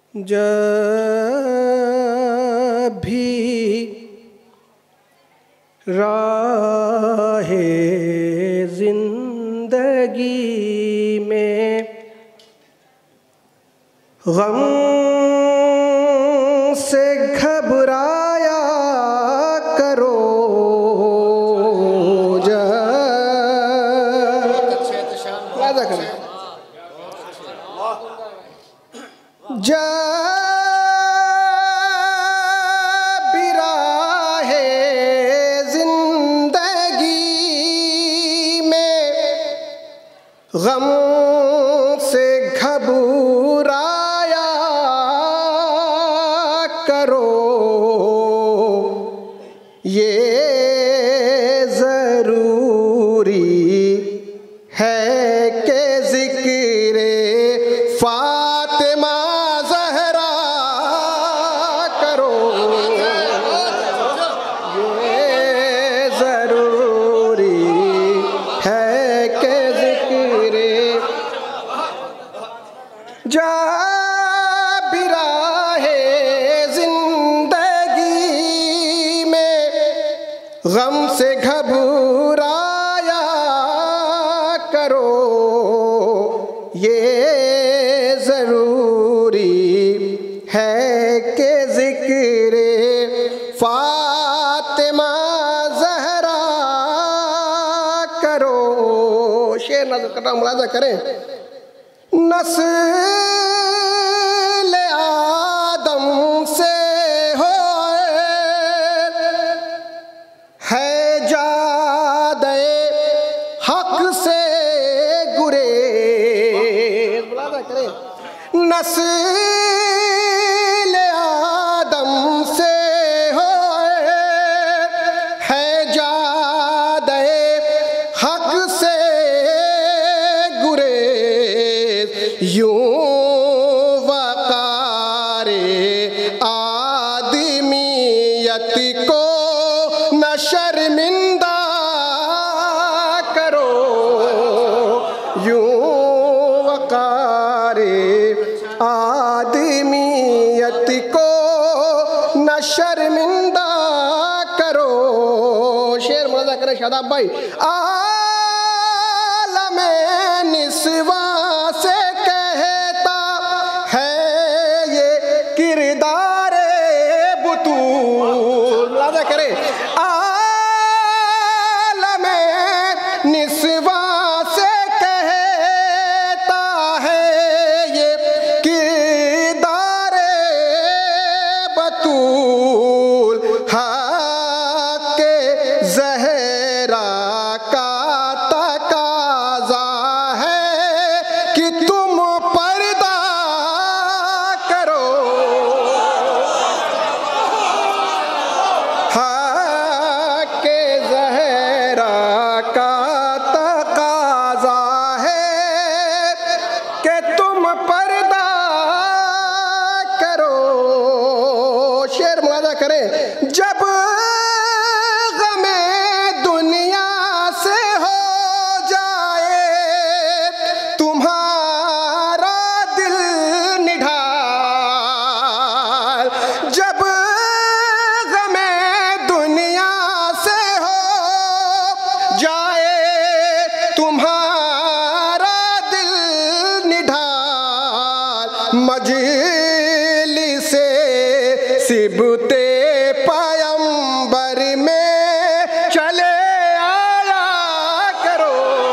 जब भी राहे जिंदगी में गम से घबराया करो, जब भी राहे जिंदगी में गम से घबराया करो, ये ज़रूरी है कि ज़िक्रे फातिमा ज़हरा करो, ये ज़रूरी है कि ज़िक्रे जब भी राहे ज़िंदगी में गम से घबराया करो, ये ज़रूरी है कि ज़िक्रे फातिमा ज़हरा करो। शेर नज़र करना मुलाज़ा करें। नस्ल आदम से हो है जादे हक से गुरेज, मुलाज़ा करें। नस्ल आदम से हो है जादे हक से गुरेज, यूं वक़ारे आदमियत को न शर्मिंदा करो, यूं वक़ारे आदमियत को न शर्मिंदा करो। शेर मुलाज़ा करें शादाब भाई। आलमे निस्वा से कहता है ये किरदारे बुतूल, मुलाज़ा करें। आलमे निस्वा से कहता है ये किरदारे बतूल, हक़ ज़हरा का तकाज़ा है कि तुम पर्दा करो, हक़ ज़हरा का तकाज़ा है कि तुम पर्दा करो। शेर मुलाज़ा करें। जब गमे दुनिया से हो जाए तुम्हारा दिल निढाल, जब गमे दुनिया से हो जाए तुम्हारा दिल निढाल, मजलिसे सिबते पयंबर में चले आया करो,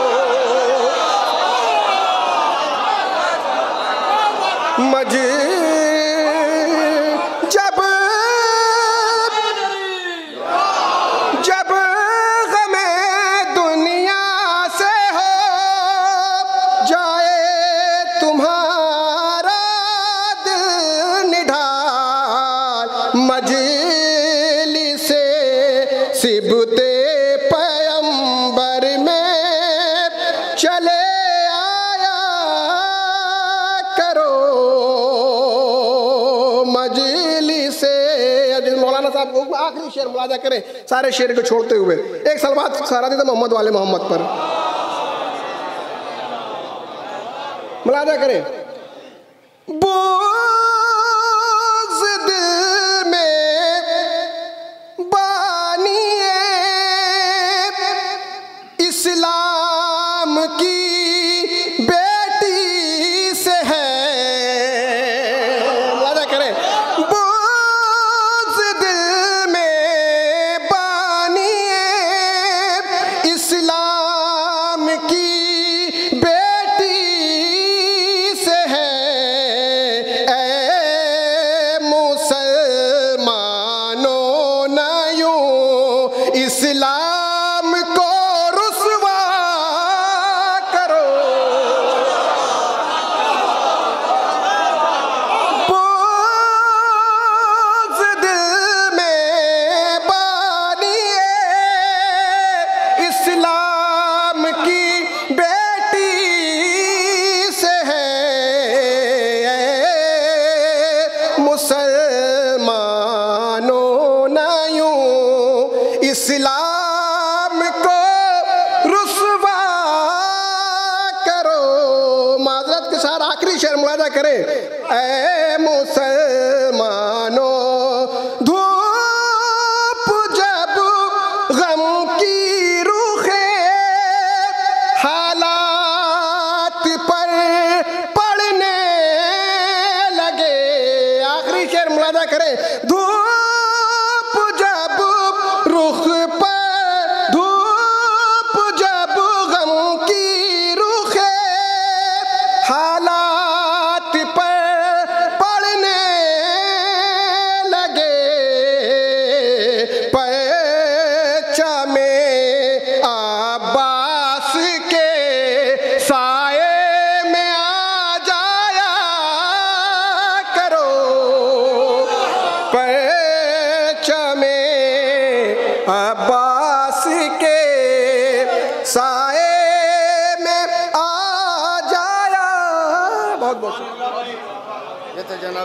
जब गमे दुनिया से हो जाए तुम्हारा दिल निढाल, मजलिसे सिबते पयंबर में चले आया करो, मजलिसे। मौलाना साहब आखिरी शेर मुलाज़ा करें सारे शेर को छोड़ते हुए। एक सलवात सारा दी था मोहम्मद वाले मोहम्मद पर, मुलाज़ा करें। मुलाजा करें। ऐ मुसलमानों धूप जब गम की रुखे हालात पर पड़ने लगे। आखिरी शेर मुलाजा करें। धूप जब रुख पर, धूप जब गम की रुखे हालात पर पड़ने लगे। परचमे अब्बास के साए में आ जाया करो। परचमे अब्बास के साए में आ जाया। बहुत बहुत